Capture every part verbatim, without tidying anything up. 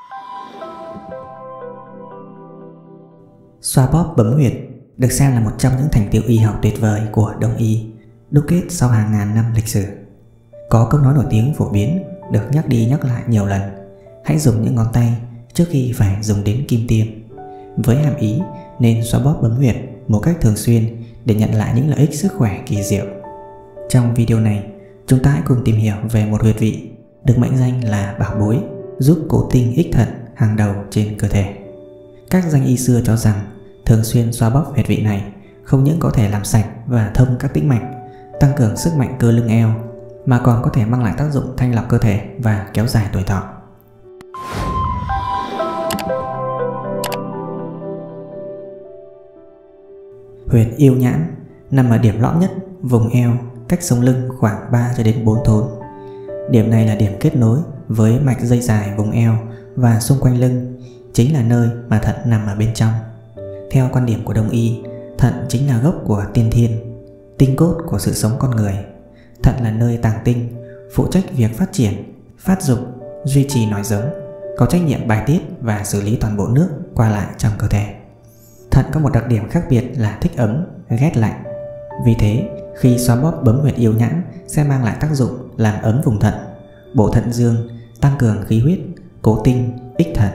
Xoa bóp bấm huyệt được xem là một trong những thành tựu y học tuyệt vời của Đông y, đúc kết sau hàng ngàn năm lịch sử. Có câu nói nổi tiếng phổ biến được nhắc đi nhắc lại nhiều lần: hãy dùng những ngón tay trước khi phải dùng đến kim tiêm, với hàm ý nên xoa bóp bấm huyệt một cách thường xuyên để nhận lại những lợi ích sức khỏe kỳ diệu. Trong video này, chúng ta hãy cùng tìm hiểu về một huyệt vị được mệnh danh là bảo bối, giúp cố tinh ích thận hàng đầu trên cơ thể. Các danh y xưa cho rằng thường xuyên xoa bóp huyệt vị này không những có thể làm sạch và thông các tĩnh mạch, tăng cường sức mạnh cơ lưng eo, mà còn có thể mang lại tác dụng thanh lọc cơ thể và kéo dài tuổi thọ. Huyệt yêu nhãn nằm ở điểm lõm nhất vùng eo, cách sống lưng khoảng ba cho đến bốn thốn. Điểm này là điểm kết nối với mạch dây dài vùng eo và xung quanh lưng, chính là nơi mà thận nằm ở bên trong. Theo quan điểm của Đông y, thận chính là gốc của tiên thiên, tinh cốt của sự sống con người. Thận là nơi tàng tinh, phụ trách việc phát triển, phát dục, duy trì nòi giống, có trách nhiệm bài tiết và xử lý toàn bộ nước qua lại trong cơ thể. Thận có một đặc điểm khác biệt là thích ấm, ghét lạnh. Vì thế, khi xoa bóp bấm huyệt yêu nhãn sẽ mang lại tác dụng làm ấm vùng thận, bổ thận dương, tăng cường khí huyết, cố tinh, ích thận.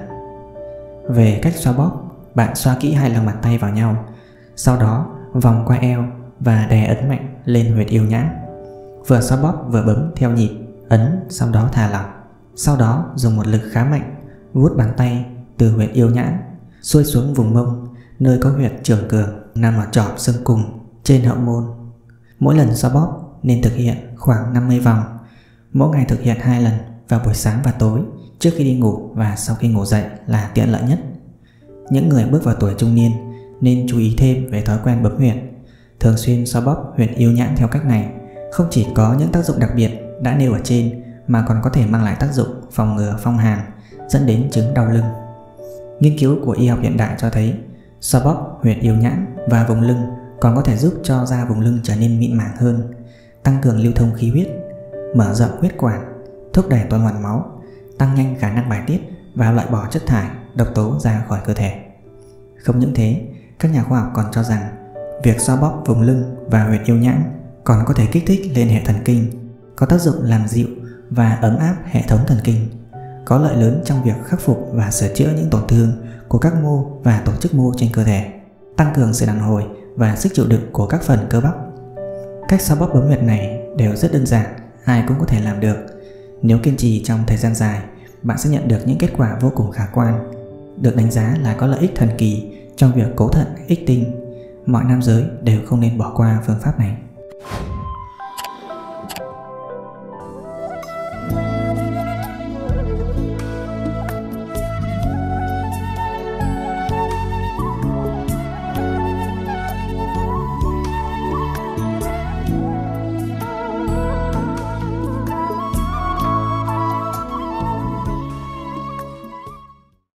Về cách xoa bóp, bạn xoa kỹ hai lòng bàn tay vào nhau, sau đó vòng qua eo và đè ấn mạnh lên huyệt yêu nhãn. Vừa xoa bóp vừa bấm theo nhịp, ấn sau đó thả lỏng. Sau đó dùng một lực khá mạnh vuốt bàn tay từ huyệt yêu nhãn xuôi xuống vùng mông, nơi có huyệt trường cường nằm ở chóp xương cùng trên hậu môn. Mỗi lần xoa bóp nên thực hiện khoảng năm mươi vòng. Mỗi ngày thực hiện hai lần, vào buổi sáng và tối, trước khi đi ngủ và sau khi ngủ dậy là tiện lợi nhất. Những người bước vào tuổi trung niên nên chú ý thêm về thói quen bấm huyệt. Thường xuyên xoa bóp huyệt yêu nhãn theo cách này không chỉ có những tác dụng đặc biệt đã nêu ở trên, mà còn có thể mang lại tác dụng phòng ngừa phong hàn, dẫn đến chứng đau lưng. Nghiên cứu của y học hiện đại cho thấy xoa bóp huyệt yêu nhãn và vùng lưng còn có thể giúp cho da vùng lưng trở nên mịn màng hơn, tăng cường lưu thông khí huyết, mở rộng huyết quản, thúc đẩy tuần hoàn máu, tăng nhanh khả năng bài tiết và loại bỏ chất thải, độc tố ra khỏi cơ thể. Không những thế, các nhà khoa học còn cho rằng việc xoa bóp vùng lưng và huyệt yêu nhãn còn có thể kích thích lên hệ thần kinh, có tác dụng làm dịu và ấm áp hệ thống thần kinh, có lợi lớn trong việc khắc phục và sửa chữa những tổn thương của các mô và tổ chức mô trên cơ thể, tăng cường sự đàn hồi và sức chịu đựng của các phần cơ bắp. Cách xoa bóp bấm huyệt này đều rất đơn giản, ai cũng có thể làm được. Nếu kiên trì trong thời gian dài, bạn sẽ nhận được những kết quả vô cùng khả quan, được đánh giá là có lợi ích thần kỳ trong việc cố thận ích tinh. Mọi nam giới đều không nên bỏ qua phương pháp này.